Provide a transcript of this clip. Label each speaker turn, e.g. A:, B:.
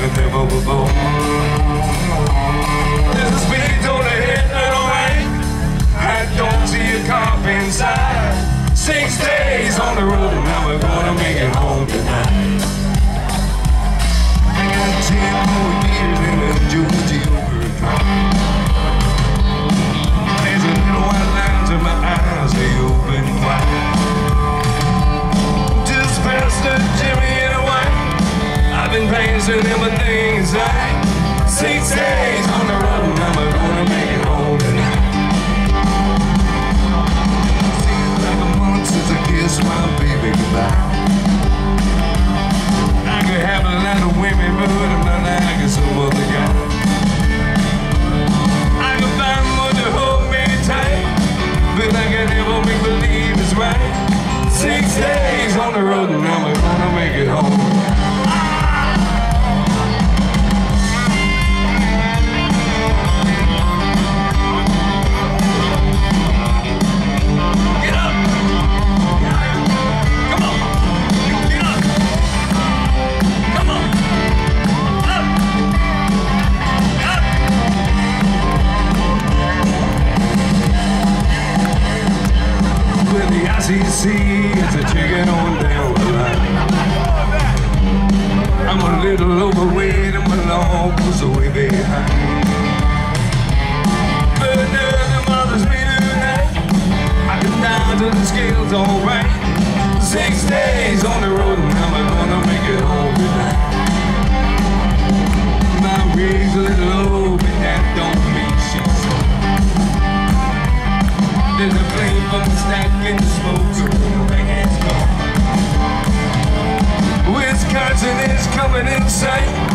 A: never before. There's a speed on the head of the rain. I don't see a cop inside. 6 days on the road and now we're gonna make it home tonight. I got 10 more years in the Georgia overdrive. There's a little white lines in my eyes, they open wide. Just past the Jimmy and White, I've been passing everything inside. 6 days on the road and now we're gonna make it home tonight. Since I kissed my baby goodbye, I could have a lot of women, but I'm not like some other guy. I could find one to hold me tight, but I can never make believe it's right. 6 days on the road and now we're gonna make it home. ICC is a chicken on down the line. I'm a little overweight and my log was way behind. But nothing bothers me tonight. I can down to the scales alright. 6 days on the road and now I'm gonna make it home tonight. My rig's a little low, but that don't mean shit. There's a flame from the stack in the smoke, so the big ass gone. Wisconsin is coming in sight.